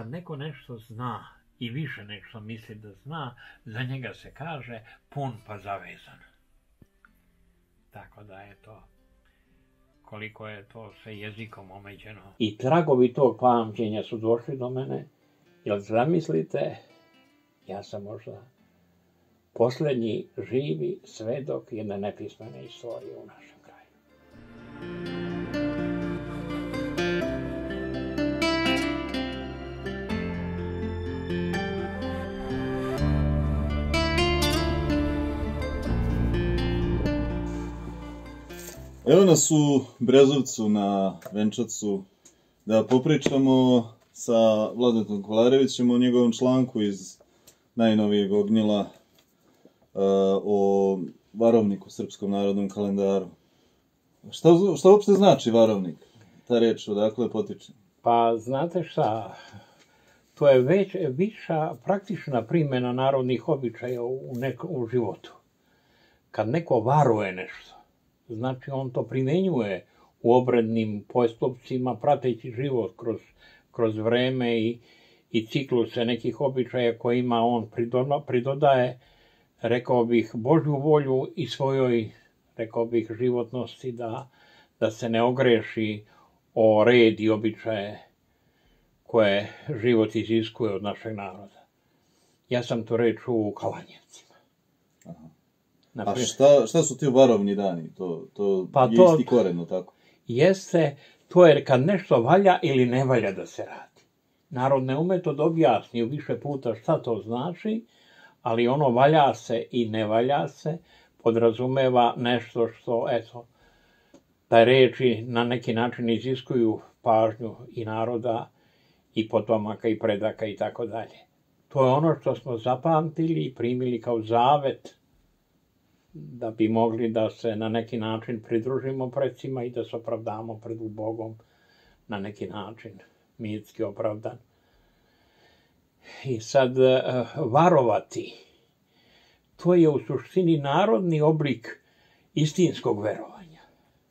kad neko nešto zna i više nešto misli da zna, za njega se kaže pun pa zavezan. Tako da je to, koliko je to sve jezikom omeđeno. I tragovi tog pamćenja su došli do mene, jer zamislite, ja sam možda posljednji živi svedok jedne nepismene istorije u našem kraju. Evo nas u Brezovcu na Venčacu da popričamo sa Vladetom Kolarevićem o njegovom članku iz najnovijeg Ognjila o varovniku, srpskom narodnom kalendaru. Šta uopšte znači varovnik? Ta reč odakle potiče? Pa znate šta, to je već viša praktična primjena narodnih običaja u životu. Kad neko varuje nešto, znači on to primjenjuje u obrednim postupcima, prateći život kroz vreme i cikluse nekih običaja kojima on pridodaje, rekao bih, Božju volju i svojoj, rekao bih, životnosti da se ne ogreši o red i običaje koje život iziskuje od našeg naroda. Ja sam to reč u Kalanjevcima. A šta su ti varovni dani? To je isti koren, tako? Jeste, to je kad nešto valja ili ne valja da se radi. Narod ne ume to da objasni više puta šta to znači, ali ono valja se i ne valja se, podrazumeva nešto što, eto, da reči na neki način iziskuju pažnju i naroda, i potomaka, i predaka, i tako dalje. To je ono što smo zapamtili i primili kao zavet, da bi mogli da se na neki način pridružimo precima i da se opravdamo pred Bogom na neki način, mitski opravdan. I sad, varovati, to je u suštini narodni oblik istinskog verovanja.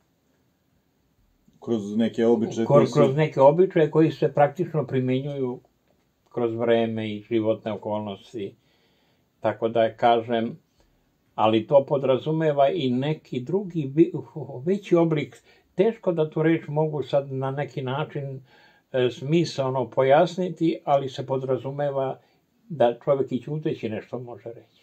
Kroz neke običaje? Kroz neke običaje koji se praktično primjenjuju kroz vreme i životne okolnosti. Tako da kažem, ali to podrazumeva i neki drugi veći oblik. Teško da tu reč mogu sad na neki način smisleno pojasniti, ali se podrazumeva da čovjek i ćuteći nešto može reći.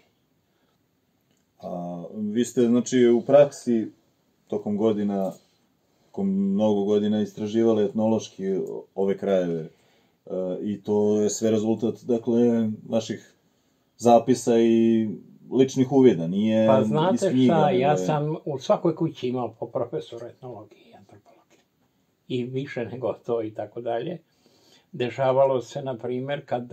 Vi ste, znači, u praksi tokom godina, mnogo godina istraživali etnološki ove krajeve i to je sve rezultat, dakle, vaših zapisa i ličnih uvida, nije iz knjiga. Pa znate šta, ja sam u svakoj kući imao po profesoru etnologije i antropologije. I više nego to i tako dalje. Dešavalo se, na primjer, kad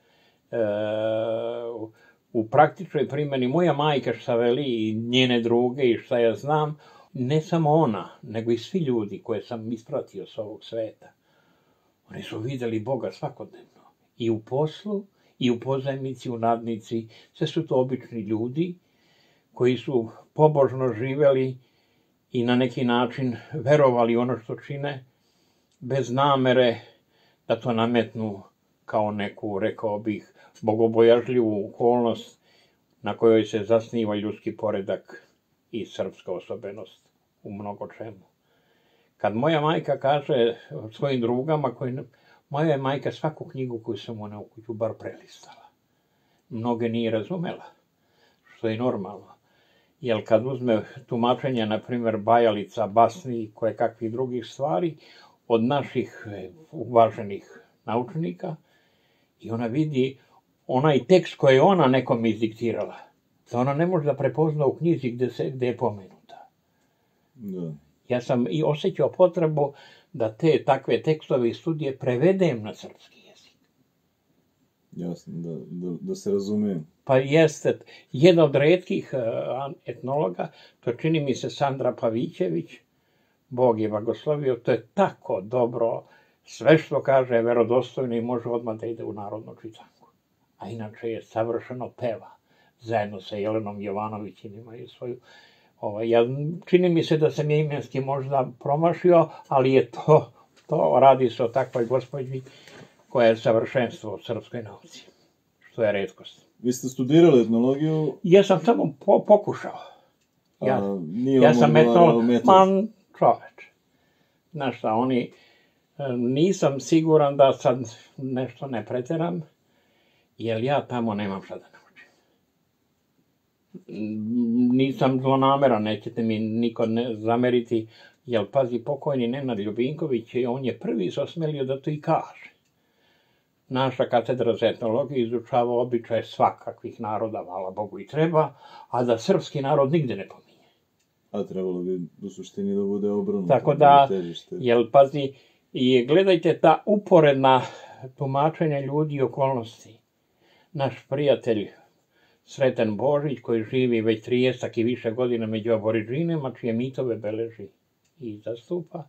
u praktičnoj primjeni moja majka šta veli i njene druge i šta ja znam, ne samo ona, nego i svi ljudi koje sam ispratio s ovog sveta. Oni su vidjeli Boga svakodnevno. I u poslu, i u pozajmici, u nadnici. Sve su to obični ljudi koji su pobožno živjeli i na neki način verovali ono što čine, bez namere da to nametnu kao neku, rekao bih, bogobojažljivu okolnost na kojoj se zasniva ljudski poredak i srpska osobenost u mnogo čemu. Kad moja majka kaže svojim drugama, moja je majka svaku knjigu koju sam ona u kuću bar prelistala. Mnoge nije razumela, što je normalno. Jer kad uzme tumačenja, na primjer, bajalica, basni i koje kakvih drugih stvari, od naših uvaženih naučnika, i ona vidi onaj tekst koji je ona nekom izdiktirala, da ona ne može da prepozna u knjizi gde je pomenuta. Da. Ja sam i osjećao potrebu da te takve tekstove i studije prevedem na srpski jezik. Jasno, da se razumijem. Pa jeste, jedna od retkih etnologa, to čini mi se Sandra Pavićević, Bog je blagoslovio, to je tako dobro, sve što kaže je verodostojno i može odmah da ide u narodnu čitanku. A inače je savršeno peva, zajedno sa Jelenom Jovanović imaju svoju. Čini mi se da sam je imenski možda promašio, ali je to radi se o takvoj gospođi koja je savršenstvo u srpskoj nauci, što je retkost. Vi ste studirali etnologiju? Ja sam samo pokušao. Nije Ja vam sam odgovarao metod? čoveč. Znaš šta, nisam siguran da sad nešto ne preteram, jer ja tamo nemam šta da naučim. Nisam zlonameran, nećete mi niko ne zameriti, jer pazi, pokojni Nenad Ljubinković, on je prvi se osmelio da to i kaže. Naša katedra za etnologiju izučava običaje svakakvih naroda, hvala Bogu i treba, a da srpski narod nigde ne pominje. A trebalo bi u suštini da bude obrnuto. Tako da, jel pazi, i gledajte ta uporedna tumačenja ljudi i okolnosti. Naš prijatelj Sreten Božić, koji živi već 30 i više godina među aboriđinima, čije mitove beleži i zastupa.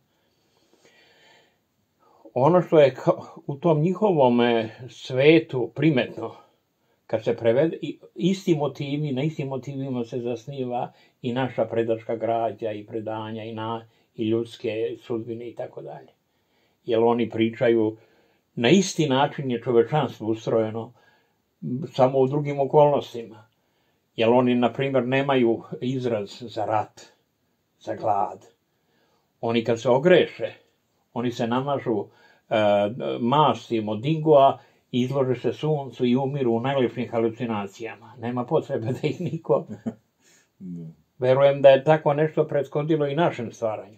Ono što je u tom njihovom svetu primetno, kad se prevede, na istim motivima se zasniva i naša predačka građa i predanja i ljudske sudbine i tako dalje. Jer oni pričaju, na isti način je čovečanstvo ustrojeno, samo u drugim okolnostima. Jer oni, na primjer, nemaju izraz za rat, za glad. Oni kad se ogreše, oni se namažu mastim od dingua, izlože se suncu i umiru u najlepšim halucinacijama. Nema potrebe da ih niko... Verujem da je tako nešto prethodilo i našem stvaranju.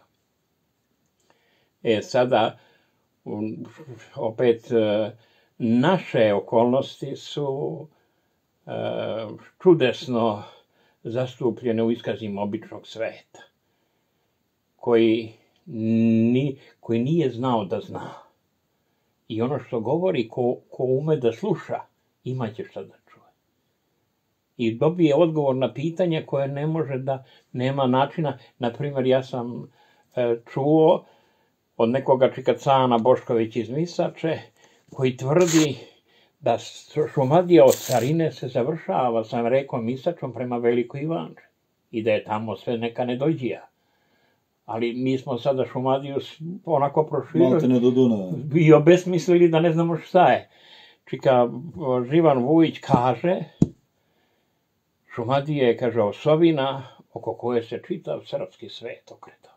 Sada, opet, naše okolnosti su čudesno zastupljene u iskazima običnog sveta, koji nije znao da zna. I ono što govori, ko ume da sluša, imaće šta da čuje. I dobije odgovor na pitanje koje ne može da, nema načina. Naprimjer, ja sam čuo od nekoga Čikacana Bošković iz Misače, koji tvrdi da Šumadija od Carine se završava sa rekom Misačom prema Velikoj Ivanči i da je tamo sve neka nedođija. Ali mi smo sada Šumadiju onako proširili. Maltene do Dunava. I obesmislili da ne znamo šta je. Čika Živan Vujić kaže, Šumadija je, kaže, osovina oko koje se čitav srpski svet okretao.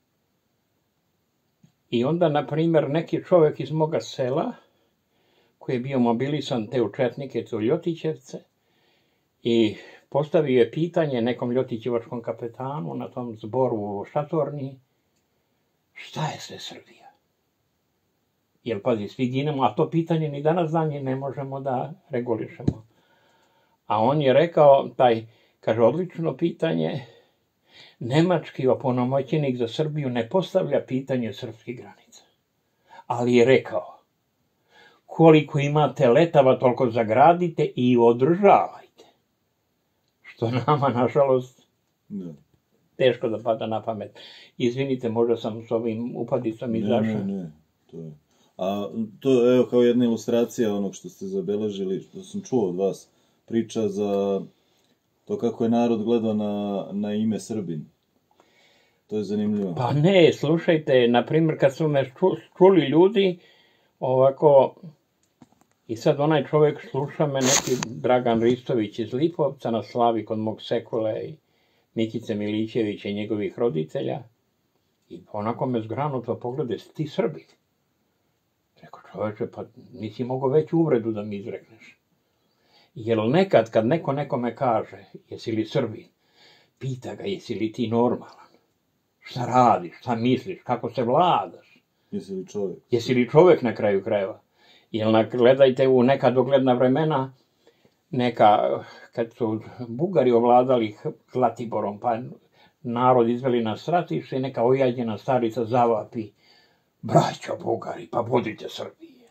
I onda, na primjer, neki čovjek iz moga sela, koji je bio mobilisan te u Četnike, te u Ljotićevce, i postavio je pitanje nekom ljotićevačkom kapetanu na tom zboru u Šatorni, šta je sve Srbija? Jer, pazi, svi ginemo, a to pitanje ni danas danje ne možemo da regulišemo. A on je rekao, kaže, odlično pitanje, nemački opunomoćenik za Srbiju ne postavlja pitanje srpskih granica. Ali je rekao, koliko imate letava, toliko zagradite i održavajte. Što nama, nažalost, teško da pada na pamet. Izvinite, možda sam s ovim upadicom izašao. Ne, to je. A to, evo, kao jedna ilustracija onog što ste zabeležili, što sam čuo od vas, priča za to kako je narod gledao na ime Srbin. To je zanimljivo. Pa ne, slušajte, na primjer, kad su me čuli ljudi, ovako, i sad onaj čovjek sluša me, neki Dragan Ristović iz Lipovca, na slavi kod mog sekule i Mikice Milićevića i njegovih roditelja, i onako me zgranuto poglede, ti Srbin. Rekao, čoveče, pa nisi mogao veću uvredu da mi izrekneš. Jer nekad, kad neko nekome kaže, jesi li Srbin, pita ga, jesi li ti normalan? Šta radiš, šta misliš, kako se vladaš? Jesi li čovjek? Jesi li čovjek na kraju krajeva? Jer gledajte u neka dogledna vremena, kad su Bugari ovladali Zlatiborom, pa narod izveli na stratište i neka ojađena starica zavapi, braćo Bugari, pa budite Srbije.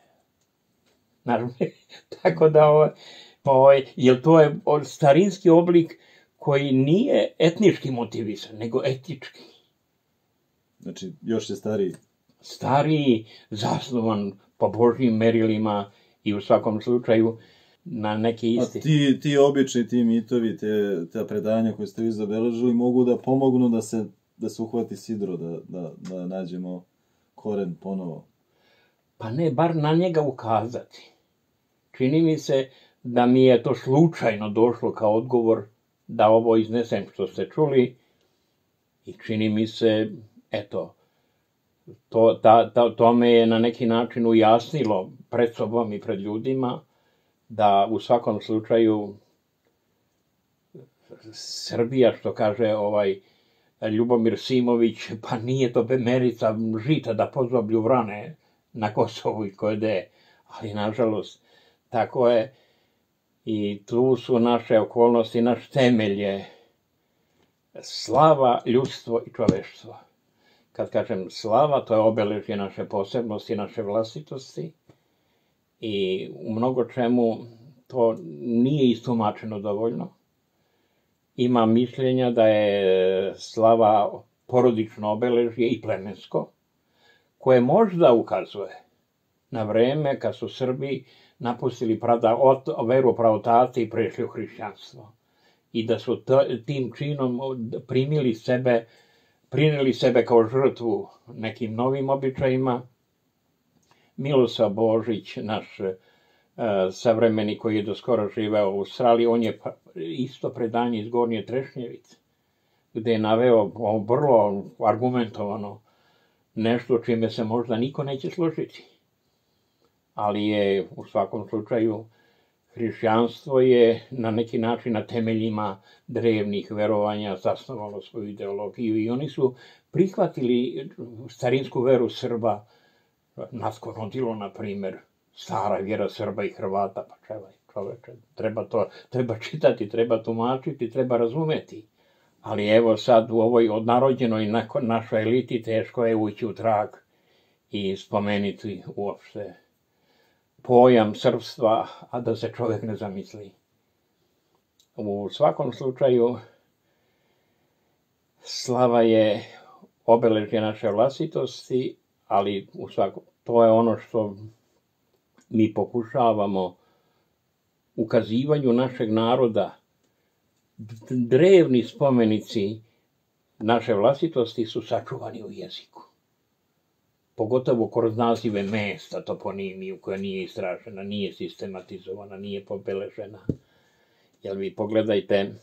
Tako da, jer to je starinski oblik koji nije etnički motivisan, nego etički. Znači, još je stariji. Stariji, zasnovan po Božjim merilima i u svakom slučaju na neki isti. A ti običaji, ti mitovi, te predanja koje ste vi zabeležili mogu da pomognu da se uhvati sidro, da nađemo koren ponovo. pa ne, bar na njega ukazati. Čini mi se da mi je to slučajno došlo kao odgovor da ovo iznesem što ste čuli i čini mi se, eto, to me je na neki način ujasnilo pred sobom i pred ljudima da u svakom slučaju Srbija, što kaže Ljubomir Simović, pa nije to merica žita da pozoblju vrane na Kosovu i koje, ali nažalost tako je i tu su naše okolnosti, naš temelj je slava, ljudstvo i čoveštvo. Kad kažem slava, to je obeležje naše posebnosti, naše vlastitosti i u mnogo čemu to nije istumačeno dovoljno. Ima mišljenja da je slava porodično obeležje i plemensko, koje možda ukazuje na vreme kad su Srbi napustili veru pravotate i prešli u hrišćanstvo. I da su tim činom prineli sebe kao žrtvu nekim novim običajima. Milosav Božić, naš savremenik koji je doskoro živeo u Australiji, on je isto predanje iz Gornje Trešnjevice, gde je naveo vrlo argumentovano nešto čime se možda niko neće složiti. Ali je u svakom slučaju hrišćanstvo je na neki način na temeljima drevnih verovanja zasnovalo svoju ideologiju i oni su prihvatili starinsku veru Srba, naskonodilo, na primer, stara vjera Srba i Hrvata, pa čoveče, treba čitati, treba tumačiti, treba razumeti. Ali evo sad u ovoj odnarođenoj našoj eliti teško je ući u trag i spomenuti uopšte pojam srpstva, a da se čovjek ne zamisli. U svakom slučaju, slava je obeležje naše vlastitosti, ali to je ono što mi pokušavamo ukazivanju našeg naroda. Drevni spomenici naše vlastitosti su sačuvani u jeziku. Pogotovo kroz nazive mesta, toponimiju, koja nije istražena, nije sistematizovana, nije pobeležena. Jer vi pogledajte,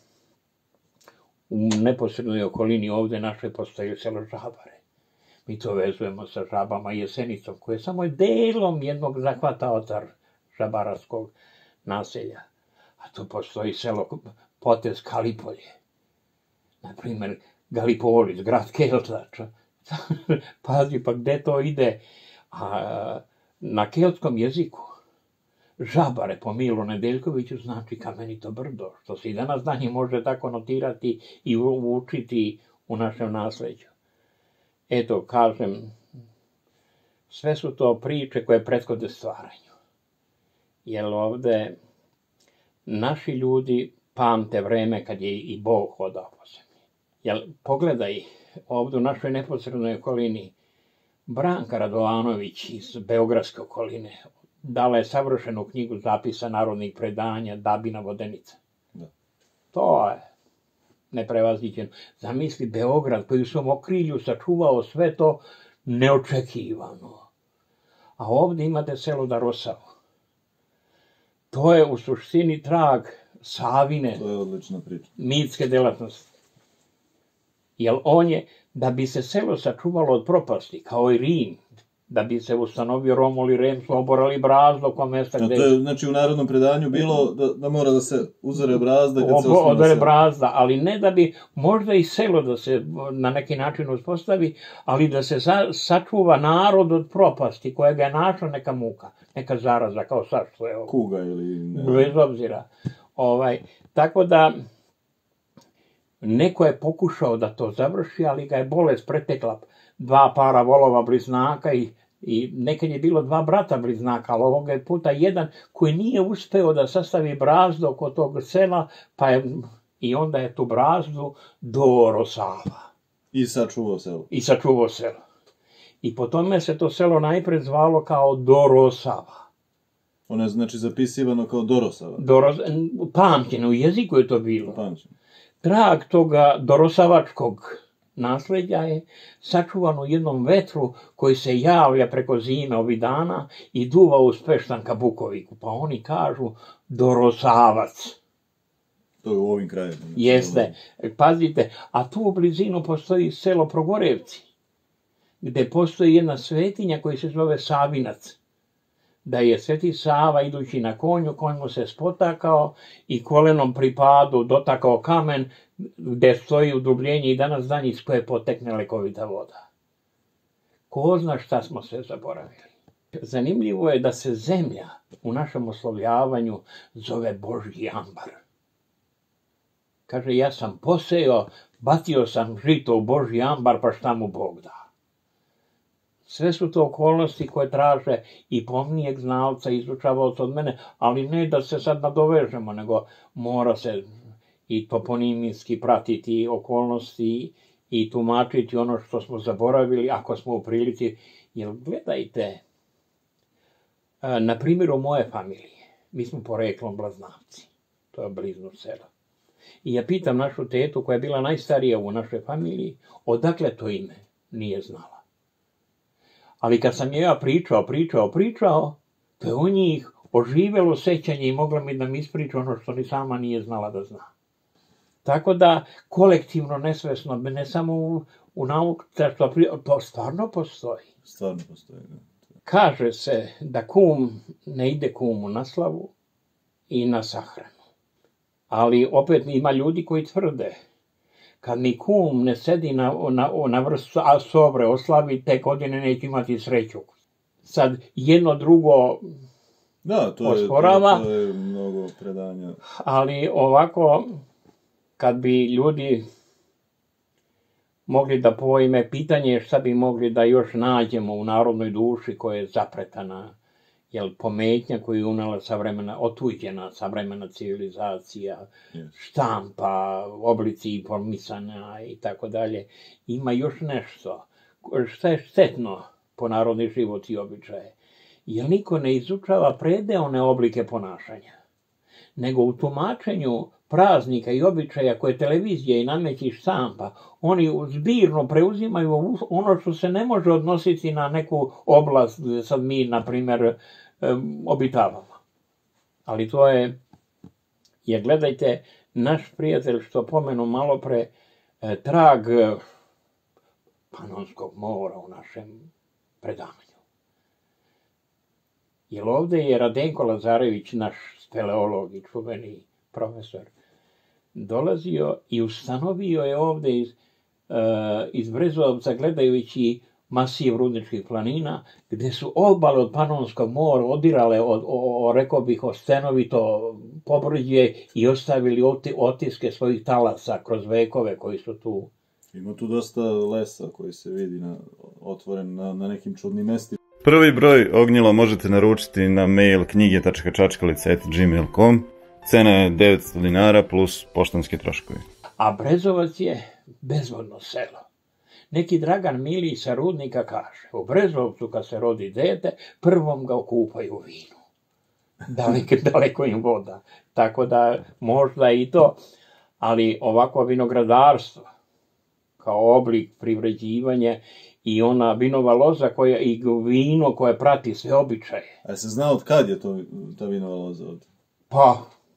u neposrednoj okolini ovde naše postoji selo Žabare. Mi to vezujemo sa Žabama i Jesenicom, koje je samo delom jednog zahvata otar žabaranskog naselja. A tu postoji selo Potez Kalipolje. Naprimer, Galipolis, grad Keltača. Pazi, pa gde to ide? A na keltskom jeziku Žabare po Milu Nedeljkoviću znači kamenito brdo, što se i danas danje može tako notirati i učiti u našem nasleđu. Eto, kažem, sve su to priče koje prethode stvaranju. Jer ovde naši ljudi pamte vreme kad je i Bog hodao po zemlji. Jer pogledaj, ovde u našoj neposrednoj okolini, Branka Radovanović iz beogradske okoline dala je savršenu knjigu zapisa narodnih predanja Dabina Vodenica. To je neprevaziđeno. Zamisli Beograd koji u svom okrilju sačuvao sve to neočekivano. A ovde imate selo Darosavo. To je u suštini trag Savine, to je odlična priča, mitske delatnosti. Jer on je, da bi se selo sačuvalo od propasti, kao i Rim, da bi se ustanovio Romul i Rem, su oborali brazdo kao mesta gde... To je, znači, u narodnom predanju bilo da mora da se uzore brazda kad se osnova selo. Brazda, ali ne da bi, možda i selo da se na neki način uspostavi, ali da se sačuva narod od propasti koja ga je našla neka muka, neka zaraza, kao sad što je ovo. Kuga ili... Bez obzira. Tako da, neko je pokušao da to završi, ali ga je bolest pretekla. 2 para volova bliznaka i nekad je bilo 2 brata bliznaka, ali ovoga je puta jedan koji nije uspeo da sastavi brazdu oko tog sela, i onda je tu brazdu Doro Sava. I sačuvao selo. I po tome se to selo najpred zvalo kao Dorosava. Ono je znači zapisivano kao Dorosava. Pamćeno, u jeziku je to bilo. Trag toga dorosavačkog nasleđa je sačuvan u jednom vetru koji se javlja preko zime ovih dana i duva uz Peštan ka Bukoviku. Pa oni kažu Dorosavac. To je u ovim krajevima. Jeste, pazite, a tu u blizinu postoji selo Progorevci, gde postoji jedna svetinja koja se zove Savinac. Da je Sveti Sava idući na konju, konj mu se spotakao i kolenom pri padu dotakao kamen gde stoji udubljenje i danas dan iz koje potekne lekovita voda. Ko zna šta smo sve zaboravili. Zanimljivo je da se zemlja u našem oslovljavanju zove Božji ambar. Kaže, ja sam posejao, bacio sam žito u Božji ambar, pa šta mu Bog da. Sve su to okolnosti koje traže i pomnijeg znalca, izučavaoca od mene, ali ne da se sad nadovežemo, nego mora se i toponimijski pratiti okolnosti i tumačiti ono što smo zaboravili, ako smo u prilici. Jer gledajte, na primjeru moje familije, mi smo poreklom Blaznavci, to je blizu sela. I ja pitam našu tetu, koja je bila najstarija u našoj familiji, odakle to ime, nije znala. Ali kad sam ja pričao, to je u njih oživelo sećanje i mogla mi da mi ispriča ono što ni sama nije znala da zna. Tako da, kolektivno nesvesno, ne samo u nauku, to stvarno postoji. Stvarno postoji, da. Kaže se da kum ne ide kumu na slavu i na sahranu. Ali opet ima ljudi koji tvrde, kad ni kum ne sedi na vrstu sobre oslavi, te godine neće imati sreću. Sad jedno drugo osporava. To je mnogo predanja. Ali ovako, kad bi ljudi mogli da pojme, pitanje je šta bi mogli da još nađemo u narodnoj duši koja je zapretana, pometnja koju je unela otuđena savremena civilizacija, štampa, oblici informisanja i tako dalje. Ima još nešto šta je štetno po narodni život i običaje. Jer niko ne izučava predeone oblike ponašanja, nego u tumačenju praznika i običaja koje televizija i nameći štampa, oni zbirno preuzimaju ono što se ne može odnositi na neku oblast gde sad mi, na primjer, obitavamo. Ali to je, jer gledajte, naš prijatelj što pomenu malo pre, trag Panonskog mora u našem predavanju. Jer ovde je Radenko Lazarević, naš speleolog i čuveni profesor, dolazio i ustanovio je ovde iz Brezovca, gledajući masiv rudničkih planina, gde su obale od Panonskog mora odirale, rekao bih, stenovito pobrđe i ostavili otiske svojih talasa kroz vekove koji su tu. Ima tu dosta lesa koji se vidi otvoren na nekim čudnim mestima. Prvi broj Ognjila možete naručiti na mail knjige.čačkalica@gmail.com. Cena je 900 dinara plus poštanski troškovi. A Brezovac je bezvodno selo. Neki Dragan Milić sa Rudnika kaže, u Brezovcu kad se rodi dete, prvom ga okupaju u vinu. Daleko im voda. Tako da možda i to, ali ovako vinogradarstvo, kao oblik privređivanja i ona vinova loza i vino koje prati sve običaje. A se zna od kad je ta vinova loza ovdje? Pa,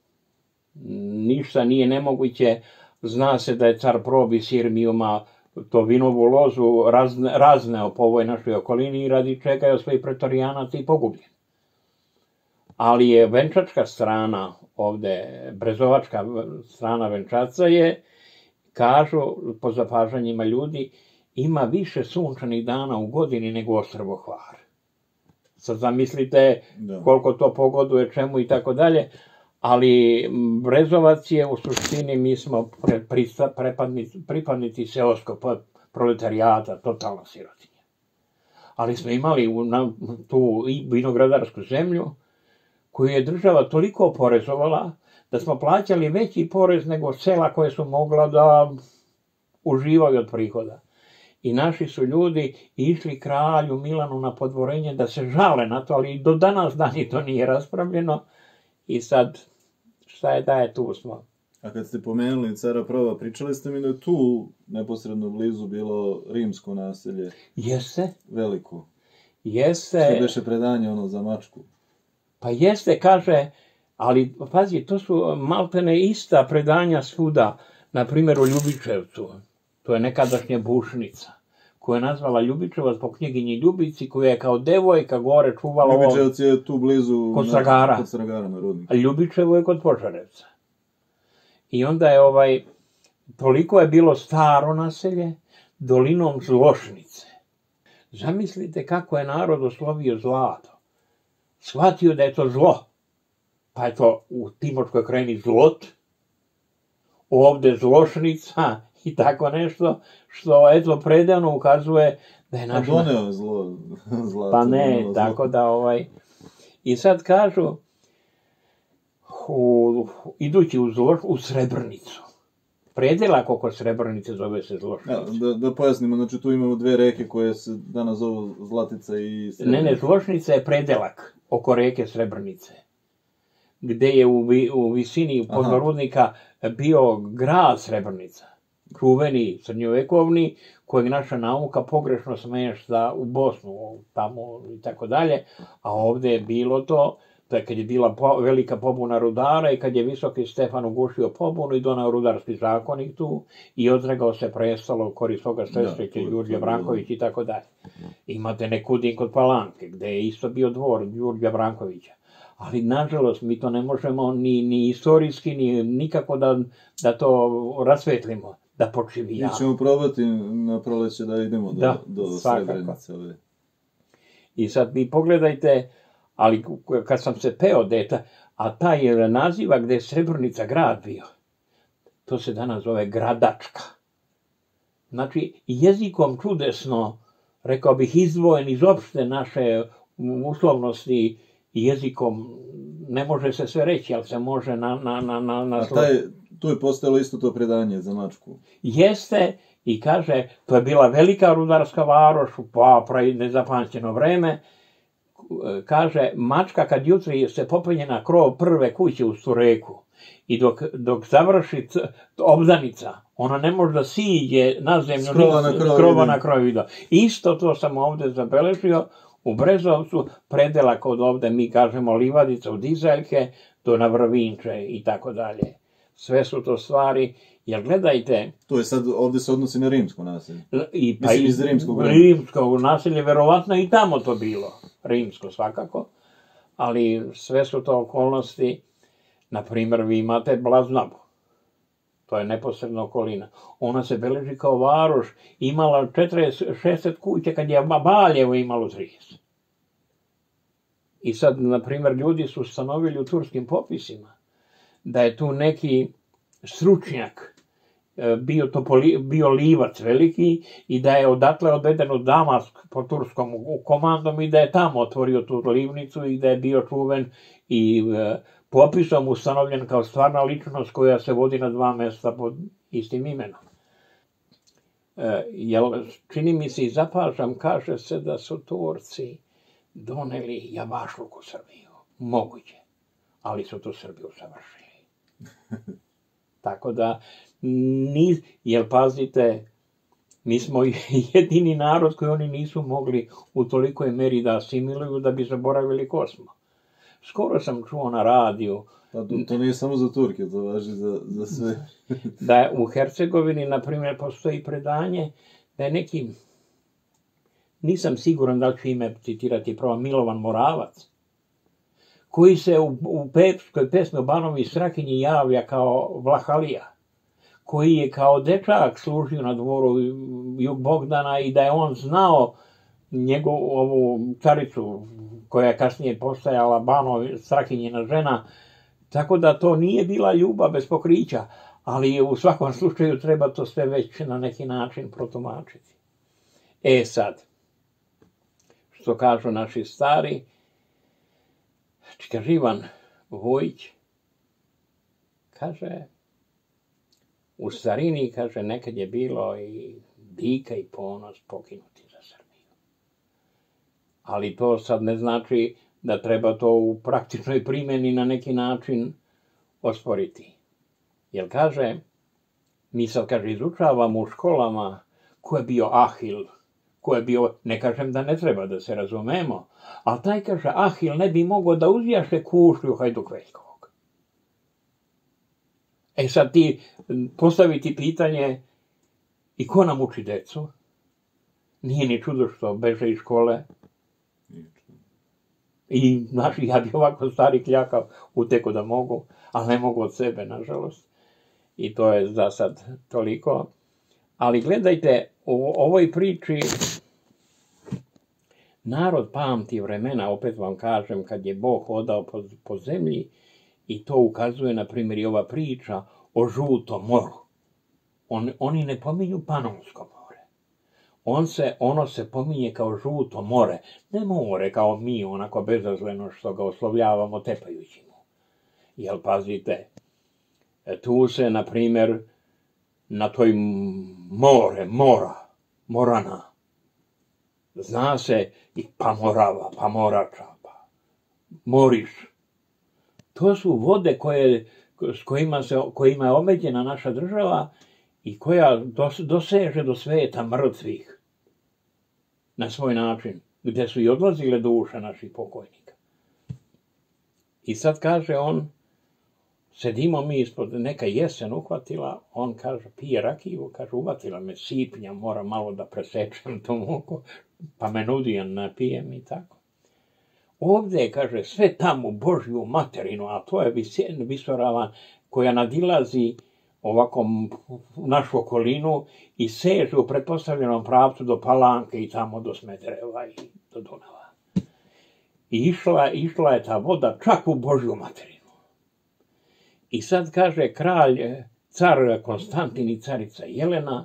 ništa nije nemoguće. Zna se da je car Probi Sirmijuma to vinovu lozu razneo po ovoj našoj okolini i radi čega je svoj pretorijanac i pogubljen. Ali je venčačka strana ovde, brezovačka strana venčaca je, kažu po zapažanjima ljudi, ima više sunčanih dana u godini nego ostrvo Hvar. Sad zamislite koliko to pogoduje čemu i tako dalje, ali Brezovac je u suštini, mi smo pripadnici seoskog proletarijata, totalna sirotinja. Ali smo imali tu i vinogradarsku zemlju koju je država toliko oporezovala da smo plaćali veći porez nego sela koje su mogla da uživaju od prihoda. I naši su ljudi išli kralju Milanu na podvorenje da se žale na to, ali do danas dani to nije raspravljeno. I sad, šta je da je, tu smo. A kad ste pomenuli cara Prava, pričali ste mi da je tu neposredno blizu bilo rimsko naselje. Jeste. Veliko. Jeste. Što beše predanje ono za mačku? Pa jeste, kaže, ali pazi, to su maltene ista predanja svuda. Na primjer u Ljubičevcu, to je nekadašnja bušnica, koju je nazvala Ljubičevac po knjiginji Ljubici, koja je kao devojka gore čuvala ovo. Ljubičevac je tu blizu... Kod Stragara. Kod Stragara na Rudniku. A Ljubičevo je kod Požarevca. I onda je toliko je bilo staro naselje, dolinom Zlošnice. Zamislite kako je narod oslovio zlato. Shvatio da je to zlo. Pa je to u Timočkoj krajini zlot, ovde Zlošnica i tako nešto, što eto predano ukazuje da je naš... A doneo zlo, zlato. Pa ne, tako da I sad kažu, idući u Srebrnicu. Predelak oko Srebrnice zove se Zlošnica. Da pojasnimo, znači tu imamo dve reke koje se danas zovu Zlatica i Srebrenica. Ne, Zlošnica je predelak oko reke Srebrnice, gde je u visini podvorudnika bio grad Srebrnica, čuveni srednjovekovni, kojeg naša nauka pogrešno smešta u Bosnu, tamo i tako dalje, a ovde je bilo to kad je bila velika pobuna rudara i kad je Visoki Stefan ugušio pobunu i donao rudarski zakonik tu i odregao se prestalo korist toga Srestrića, Đurđa Branković i tako dalje. Imate Nekudin kod Palanke, gde je isto bio dvor Đurđa Brankovića. Ali, nažalost, mi to ne možemo ni istorijski, ni nikako da to rasvetlimo, da počivi. Mi ćemo probati na proleće da idemo do Srebrenice. I sad vi pogledajte, ali kad sam se peo deta, a taj naziva gde je Srebrnica grad bio, to se danas zove Gradačka. Znači, jezikom čudesno, rekao bih, izdvojen iz opšte naše uslovnosti, jezikom, ne može se sve reći, ali se može A tu je postojalo isto to predanje za mačku? Jeste, i kaže, to je bila velika rudarska varoš, pa nezapamćeno vreme. Kaže, mačka kad jutri se popenje na krov prve kuće uz tu reku i dok završi obdanica, ona ne može da siđe na zemlju, krova na krov ide. Isto to sam ovde zabeležio, u Brezovcu, predelak od ovde, mi kažemo Livadica od Izaljke do Navrvinče i tako dalje. Sve su to stvari, jer gledajte... To je sad, ovde se odnosi na rimsko naselje. Mislim, iz rimskog vremena. Rimsko naselje, verovatno i tamo to bilo. Rimsko svakako. Ali sve su to okolnosti. Naprimjer, vi imate Blaznabu. To je neposredna okolina. Ona se beleži kao varoš, imala 40-60 kuća kad je Valjevo imalo 30. I sad, naprimjer, ljudi su ustanovili u turskim popisima da je tu neki stručnjak bio Livac veliki i da je odatle odveden u Damask po turskom komandom i da je tamo otvorio tu livnicu i da je bio čuven i popisom ustanovljen kao stvarna ličnost koja se vodi na 2 mesta pod istim imenom. Čini mi se i zapažam, kaže se da su Turci doneli javašluk u Srbiju. Moguće. Ali su to Srbi usavršili. Tako da, jer pazite, mi smo jedini narod koji oni nisu mogli u tolikoj meri da asimiluju da bi zaboravili ko smo. Skoro sam čuo na radiju... To nije samo za Turke, to važi za sve. Da u Hercegovini, na primjer, postoji predanje da je neki, nisam siguran da ću ime citirati pravo, Milovan Moravac, koji se u pepskoj pesmi o Banovi Strahinji javlja kao Vlahalija, koji je kao dečak služio na dvoru Jug Bogdana i da je on znao ovu caricu koja je kasnije postajala Banovi Strahinjina žena, tako da to nije bila ljubav bez pokrića, ali u svakom slučaju treba to sve već na neki način protumačiti. Sad, što kažu naši stari, kaže Ivan Vojić, kaže, u starini, kaže, nekad je bilo i dika i ponos pokinuti za Srbiju. Ali to sad ne znači da treba to u praktičnoj primjeni na neki način osporiti. Jer kaže, mi sad, kaže, izučavamo u školama ko je bio Ahil, ko je bio, ne kažem da ne treba da se razumemo, ali taj, kaže, Ahil ne bi mogao da uzjaše kušlju Hajduk-Veljkovog. E sad ti postaviti pitanje, i ko nam uči decu? Nije ni čudo što beže iz škole. I, znaš, ja bi ovako stari kljakav uteko da mogu, ali ne mogu od sebe, nažalost. I to je za sad toliko. Ali gledajte, u ovoj priči narod pamti vremena, opet vam kažem, kad je Bog hodao po zemlji, i to ukazuje, na primjer, i ova priča o Žutom moru. Oni ne pominju Panonsko more. Ono se pominje kao Žuto more. Ne more kao mi, onako bezazleno što ga oslovljavamo tepajući mu. Jel, pazite, tu se, na primjer, na toj Morana, zna se i Morava, Morača, Moriš. To su vode kojima je omeđena naša država i koja doseže do sveta mrtvih na svoj način, gdje su i odlazile duše naših pokojnika. I sad kaže on, sedimo mi ispod, neka jesen uhvatila, on kaže, pije rakiju, kaže, uhvatila me sipnja, moram malo da presečem to muku, pa me nudi, ja napijem i tako. Ovdje, kaže, sve tamo Božju materinu, a to je visoravan koja nadilazi ovako našu okolinu i seže u pretpostavljenom pravcu do Palanke i tamo do Smedereva i do Dunava. I išla je ta voda čak u Božju materinu. I sad, kaže, car Konstantin i carica Jelena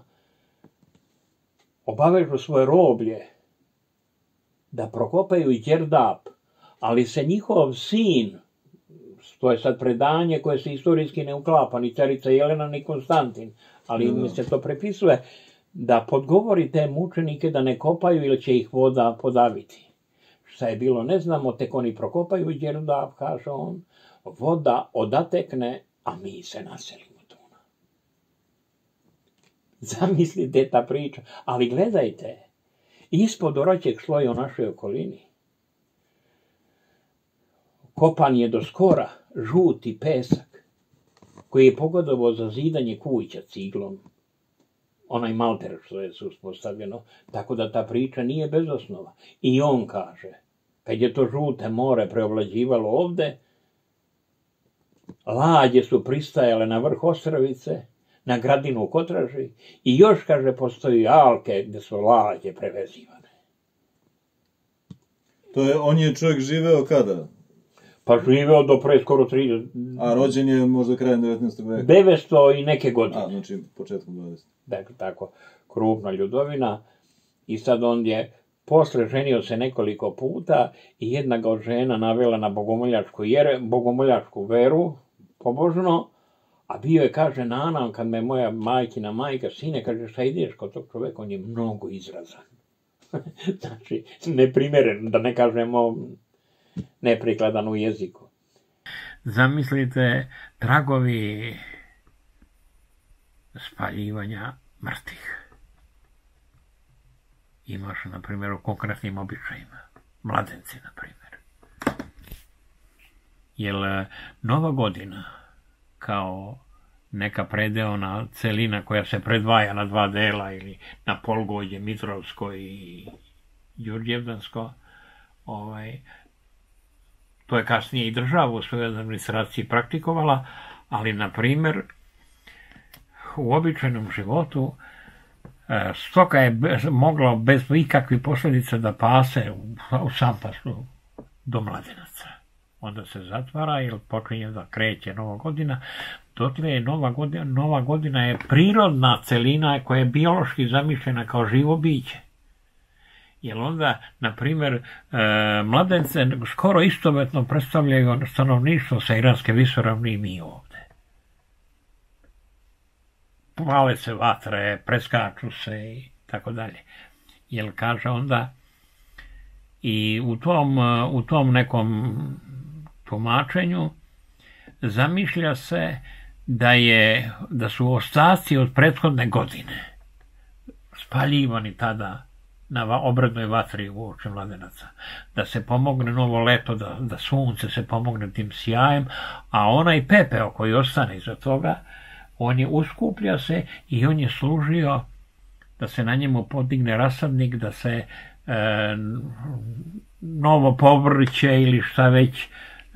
obavežu svoje roblje da prokopaju Đerdap, ali se njihov sin, to je sad predanje koje se istorijski ne uklapa, ni carica Jelena, ni Konstantin, ali mi se to prepisuje, da podgovori te mučenike da ne kopaju ili će ih voda podaviti. Šta je bilo, ne znamo, tek oni prokopaju Đerdap, kaže on, voda odatekne, a mi se naselimo tu. Zamislite ta priča, ali gledajte, ispod oraćeg sloja u našoj okolini kopan je do skora žuti pesak koji je pogodovao za zidanje kuća ciglom. Onaj malter što je uspostavljeno, tako da ta priča nije bez osnova. I on kaže, kad je to žute more preovlađivalo ovde, lađe su pristajale na vrh Ostravice, na gradinu u Kotraži i još, kaže, postoji alke gde su lađe prevezivane. On je čovjek živeo kada? Pa živeo do pre skoro 30... A rođen je možda krajem 19. veka? 900 i neke godine. A, znači početkom 20. Dakle, tako, krupna ljudovina. I sad on je posle ženio se nekoliko puta i jedna ga od žena navela na bogomoljačku veru, pobožno, a bio je, kaže, Nana, kad me moja majkina majka, sine, kaže, šta ideš kod tog čoveka, on je mnogo izrazan. Znači, neprimeren, da ne kažemo neprikladan u jeziku. Zamislite tragovi spaljivanja mrtvih. Imaš, na primjer, u konkretnim običajima. Mladenci, na primjer. Jer Nova godina, kao neka predeona celina koja se predvaja na dva dela, ili na polgođe Mitrovsko i Đurđevdansko, to je kasnije i država u svojoj administraciji praktikovala, ali, na primjer, u običajnom životu stoka je mogla bez ikakvih posljedica da pase u Sampasu do mladenaca. Onda se zatvara ili počinje da kreće Nova godina. Dotle je Nova godina je prirodna celina koja je biološki zamišljena kao živo biće. Jer onda, na primjer, mladence skoro istovetno predstavljaju stanovništvo sa Iranske visoravni i mi ovde. Pale se vatre, preskaču se i tako dalje. Jer kaže onda, i u tom nekom tumačenju zamišlja se da su ostaci od prethodne godine spaljivani tada na obrednoj vatri uoči Mladenaca, da se pomogne novo leto, da sunce se pomogne tim sjajem, a onaj pepeo koji ostane iza toga, on je uskuplja se i on je služio da se na njemu podigne rasadnik, da se novo povrće ili šta već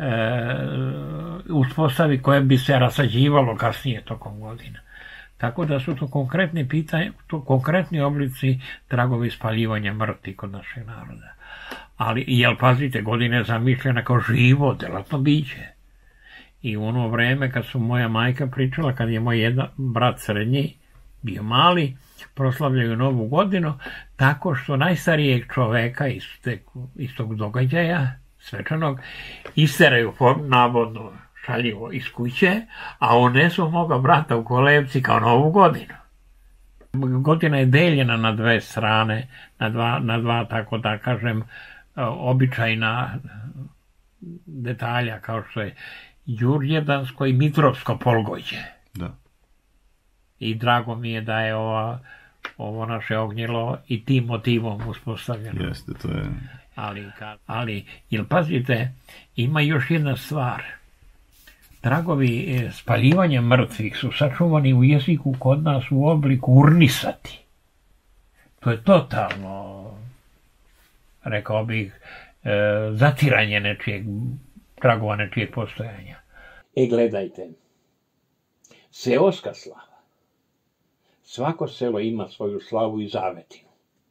uspostavi koje bi se rasađivalo kasnije tokom godina. Tako da su to konkretni oblici tragovi spaljivanja mrtvi kod našeg naroda. Ali, jel pazite, godina je zamišljena kao živo, delatno biće. I u ono vreme kad su moja majka pričala, kad je moj jedan brat srednji bio mali, proslavljaju Novu godinu, tako što najstarijeg čoveka iz tog događaja, svečanog, isteraju navodno šaljivo iz kuće, a unesu moga brata u kolevci kao Novu godinu. Godina je deljena na dve strane, na dva, tako da kažem, običajna detalja, kao što je đurđevdansko i mitrovsko polgođe. Da. I drago mi je da je ovo naše ognjelo i tim motivom uspostavljeno. Jeste, to je... Ali, jel pazite, ima još jedna stvar. Tragovi spaljivanja mrtvih su sačuvani u jeziku kod nas u obliku urnisati. To je totalno, rekao bih, zatiranje tragova nečijeg postojanja. Gledajte, seoska slava. Svako selo ima svoju slavu i zavetinu.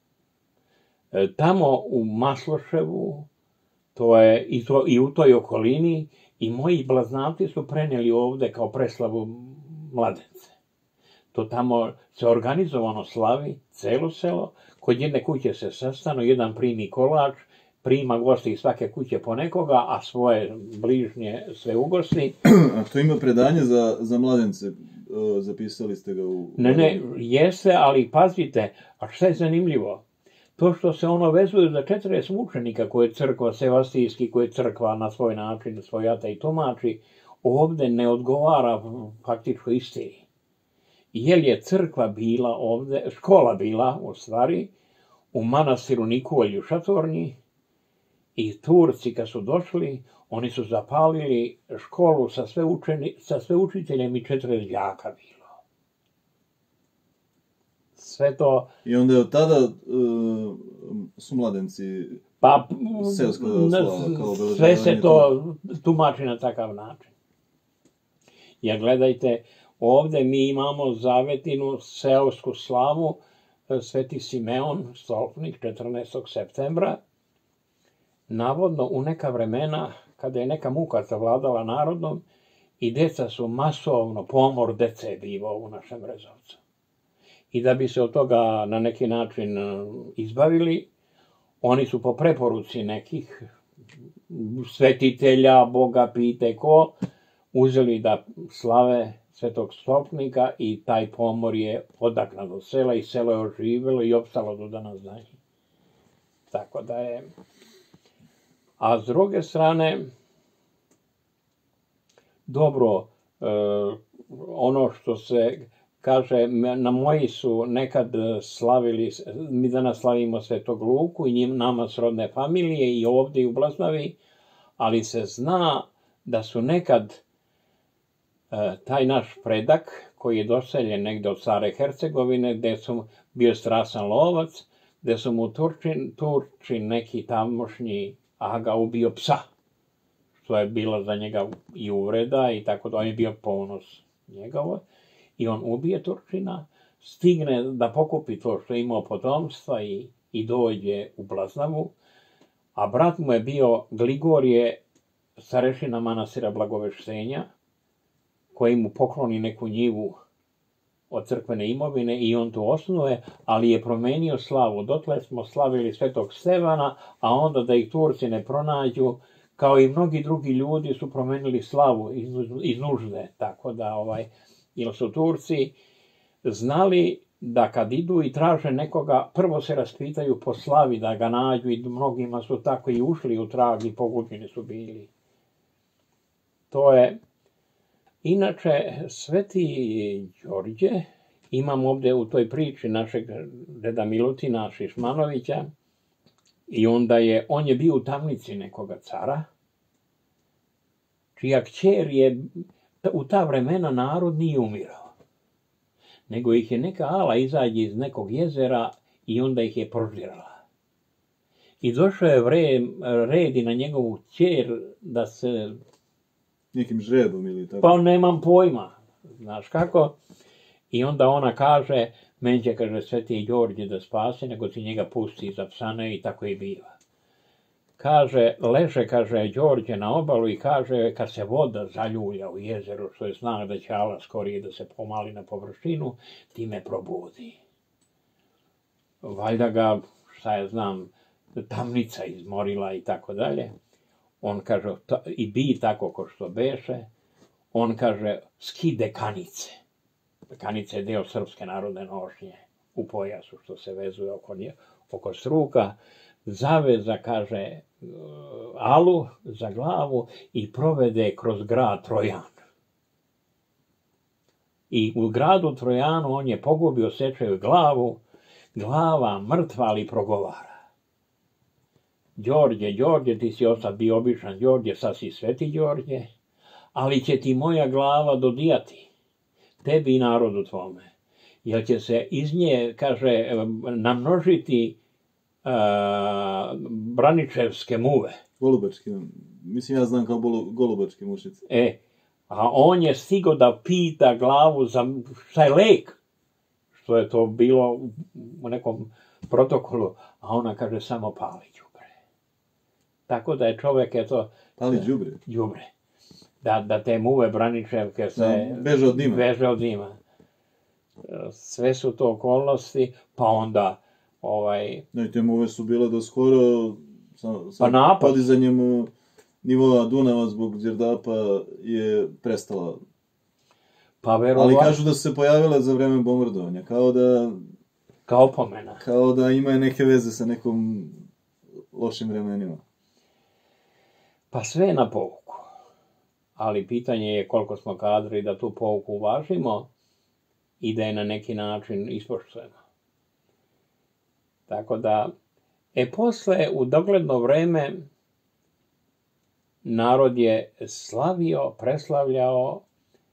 Tamo u Masloševu, i u toj okolini, i moji blaznavci su prenijeli ovde kao preslavu Mladence. To tamo se organizovano slavi, celo selo, kod jedne kuće se sastanu, jedan primi kolač, prima gosti iz svake kuće po nekoga, a svoje bližnje sve ugosti. A to ima predanje za Mladence, zapisali ste ga u... Ne, jeste, ali pazite, a šta je zanimljivo? To što se ono vezuje za 40 mučenika koje je crkva sevastijski, koje je crkva na svoj način svojata i tumači, ovde ne odgovara faktičko istini. Jer je crkva bila ovde, škola bila u stvari, u manastiru Nikolju Šatornji, i Turci kad su došli, oni su zapalili školu sa sve učiteljem i 40 đaka bilo. Sve to... I onda je od tada su Mladenci seoska slava kao obeležavanje. Sve se to tumači na takav način. Jer gledajte, ovde mi imamo zavetinu, seosku slavu, Sveti Simeon, stolpnik, 14. septembra, navodno u neka vremena, kada je neka muka zavladala narodom, i deca su masovno, pomor dece je bivao u našem Rezovcu. I da bi se od toga na neki način izbavili, oni su po preporuci nekih svetitelja, Boga pite ko, uzeli da slave Svetog Stolpnika i taj pomor je odagnao do sela i selo je oživelo i opstalo do danas danje. Tako da je... A s druge strane, dobro, ono što se kaže, na moji su nekad slavili, mi danas slavimo Svetog Luku i nama srodne familije i ovdje u Blaznavi, ali se zna da su nekad taj naš predak, koji je doseljen negde od Stare Hercegovine, gde su bio strasan lovac, gde su mu Turči neki tamošnji aga ubio psa, što je bilo za njega i uvreda i tako da, on je bio ponos njegovo. I on ubije Turčina, stigne da pokupi to što je imao potomstva i dođe u Blaznavu, a brat mu je bio Gligorije, starešina manastira Blagoveštenja, koji mu pokloni neku njivu od crkvene imovine i on to osnuje, ali je promenio slavu. Dotle smo slavili Svetog Stevana, a onda da ih Turci ne pronađu, kao i mnogi drugi ljudi su promenili slavu iz nužde, tako da jer su Turci znali da kad idu i traže nekoga, prvo se raspitaju po slavi da ga nađu i mnogima su tako i ušli u trag i poguđeni su bili. To je... Inače, Sveti Đorđe, imam ovdje u toj priči našeg deda Milutina Šišmanovića, i onda on je bio u tamnici nekoga cara, čija kćer je, u ta vremena narod nije umirao, nego ih je neka ala izađe iz nekog jezera i onda ih je proždirala. I došao je red i na njegovu kćer da se... Nekim žrebom ili tako? Pa nemam pojma, znaš kako. I onda ona kaže, meni će, kaže, Sveti Đorđe da spase, nego ti njega pusti za psane, i tako i biva. Kaže, leže, kaže, Đorđe na obalu i kaže, kad se voda zaljulja u jezeru, što je znak da će ala skorije da se pomali na površinu, ti me probudi. Valjda ga, šta ja znam, tamnica izmorila i tako dalje. On kaže, i bi tako ko što beše, on kaže, skide kanice. Kanica je deo srpske narodne nošnje u pojasu što se vezuje oko struka. Zaveza, kaže, alu za glavu i provede kroz grad Trojan. I u gradu Trojanu on je pogubio, sečeju glavu, glava mrtva, ali progovara. Đorđe, ti si ostad bio običan Đorđe, sad si Sveti Đorđe, ali će ti moja glava dodijati, tebi i narodu tvome, jer će se iz nje, kaže, namnožiti braničevske muve. Golubačke, mislim ja znam kao golubačke mušice. A on je stigo da pita glavu za šta je lek, što je to bilo u nekom protokolu, a ona kaže samo pali đubre. Tako da je čovjek, eto... Pali đubre? Đubre. Da te muve braničevke se... Beže od dima. Sve su to okolnosti, pa onda... I te muve su bile do skoro sa podizanjem nivoa Dunava zbog Đerdapa je prestala. Pa verovatno. Ali kažu da su se pojavile za vreme bombardovanja, kao opomena. Kao da ima neke veze sa nekom lošim vremenima. Pa sve je na pouku. Ali pitanje je koliko smo kadri da tu pouku uvažimo i da je na neki način ispoštujemo. Tako da, posle, u dogledno vreme, narod je slavio, preslavljao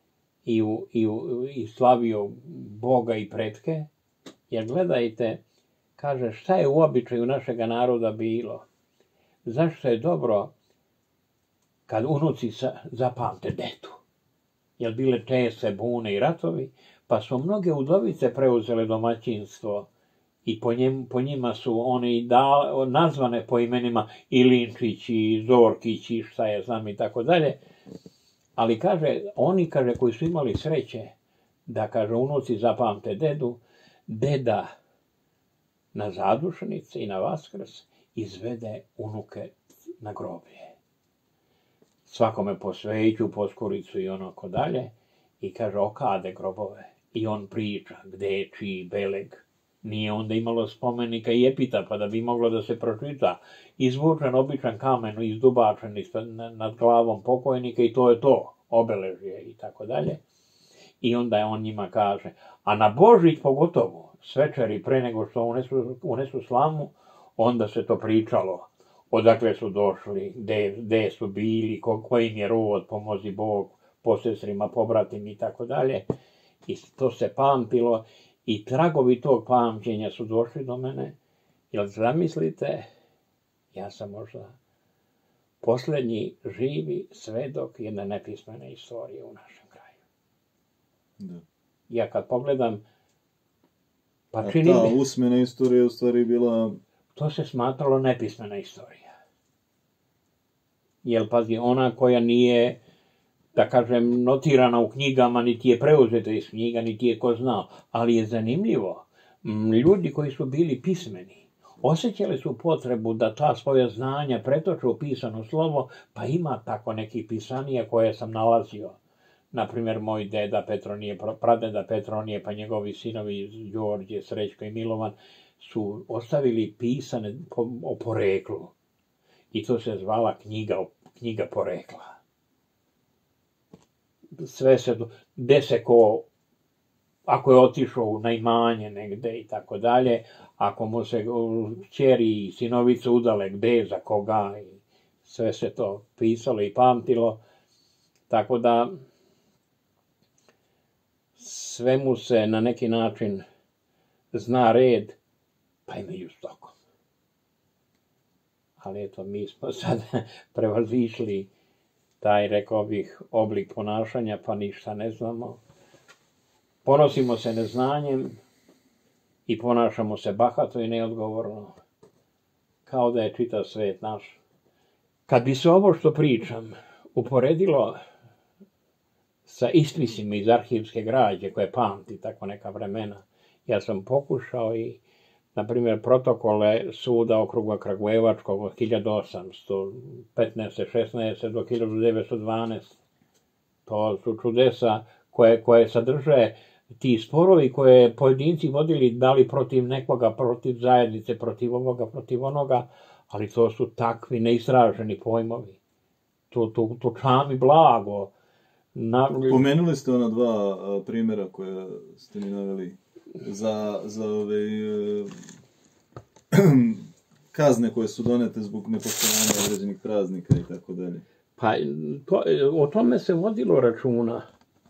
i slavio Boga i pretke, jer gledajte, kaže, šta je u običaju našega naroda bilo? Zašto je dobro kad unuci zapamte detu? Jer bile česte bune i ratovi, pa su mnoge udovice preuzele domaćinstvo i po njima su one nazvane po imenima Ilinčić i Zorkić i šta je znam i tako dalje. Ali kaže, oni koji su imali sreće da, kaže, unuci zapamte dedu, deda na zadušnice i na Vaskrs izvede unuke na groblje. Svakome po sveću, po skuricu i onako dalje, i kaže, okade grobove. I on priča gde je čiji beleg. Nije onda imalo spomenika i epitapa da bi moglo da se pročita. Izvučen običan kamen, izdubačen nad glavom pokojnika i to je to, obeležje i tako dalje. I onda on njima kaže, a na Božić pogotovo, svečari pre nego što unesu slamu, onda se to pričalo. Odakle su došli, gde su bili, koji im je rod, pomozi Bog, po sestrima, po bratima i tako dalje. I to se pamtilo i tragovi tog pamćenja su došli do mene. Jer zamislite, ja sam možda posljednji živi svedok jedne nepismene istorije u našem kraju. Da. Ja kad pogledam, pa čini mi... A ta usmena istorija u stvari bila... To se smatralo nepismena istorija. Jer, pazi, ona koja nije, da kažem, notirana u knjigama, niti je preuzeta iz knjiga, niti je ko znao. Ali je zanimljivo. Ljudi koji su bili pismeni, osjećali su potrebu da ta svoja znanja pretoče u pisano slovo, pa ima tako nekih pisanija koje sam nalazio. Naprimjer, moj deda Petronije, pradeda Petronije, pa njegovi sinovi Đorđe, Srećko i Milovan, su ostavili pisane o poreklu. I to se zvala knjiga porekla. sve se, gde se ko, ako je otišao na imanje negde i tako dalje, ako mu se kćeri i sinovice udale gde, za koga, i sve se to pisalo i pamtilo, tako da svemu se na neki način zna red, pa i među stokom. Ali eto, mi smo sad prevazišli taj, rekao bih, oblik ponašanja, pa ništa ne znamo. Ponosimo se neznanjem i ponašamo se bahato i neodgovorno, kao da je čitav svet naš. Kad bi se ovo što pričam uporedilo sa ispisima iz arhivske građe koje pamti tako neka vremena, ja sam pokušao i, na primjer, protokole suda okruga Kragujevačkog od 1815-16 do 1912. To su čudesa koje sadrže ti sporovi koje pojedinci vodili, da li protiv nekoga, protiv zajednice, protiv ovoga, protiv onoga, ali to su takvi neistraženi pojmovi. To čami blago. Pomenuli ste ona dva primjera koje ste mi naveli za ove kazne koje su donete zbog nepoštovanja određenih praznika i tako dalje. Pa, o tome se vodilo računa.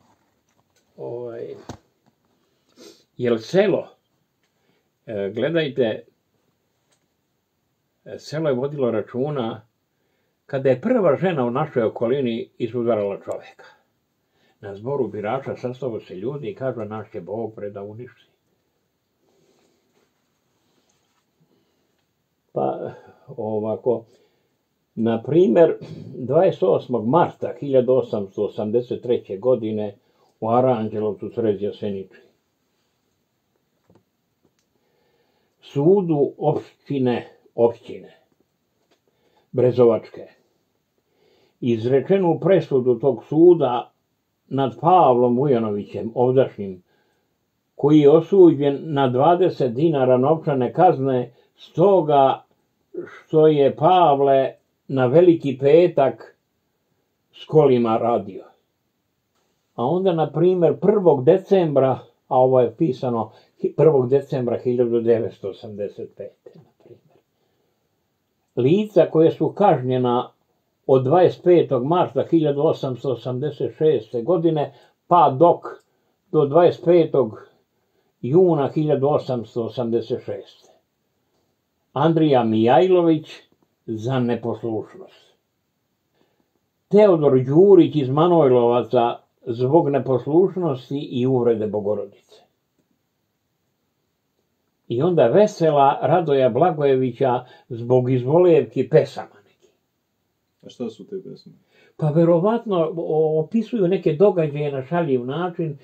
Jer selo, gledajte, selo je vodilo računa kada je prva žena u našoj okolini izudarala čoveka. Na zboru birača sastavo se ljudi i kažu, naš će Bog da uništi. Pa ovako, na primer, 28. marta 1883. godine u Aranđelovcu sred Jasenički. Sudu opštine Brezovačke izrečenu presudu tog suda nad Pavlom Vujanovićem, ovdašnjim, koji je osuđen na 20 dinara novčane kazne stoga što je Pavle na Veliki petak s kolima radio. A onda, na primjer, 1. decembra, a ovo je pisano 1. decembra 1985. na primjer, lica koje su kažnjena od 25. marta 1886. godine pa do 25. juna 1886. Andrija Mijajlović za neposlušnost. Teodor Đurić iz Manojlovaca zbog neposlušnosti i uvrede Bogorodice. I onda Vesela Radoja Blagojevića zbog izvolijevki pesama neki. A šta su te pesme? Pa verovatno opisuju neke događaje na šaljiv način,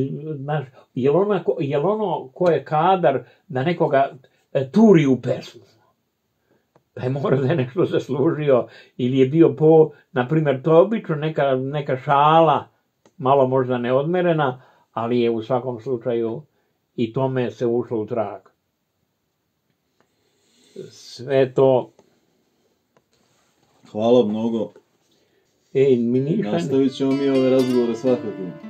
jel ono ko je kadar da nekoga turi u pesmu. Pa je mora da je nešto zaslužio, ili je bio na primjer, to je obično neka šala, malo možda neodmerena, ali je u svakom slučaju i tome se ušlo u trag. Sve to... Hvala mnogo. Mi ništa... Nastavit ćemo mi ove razgovore svakako.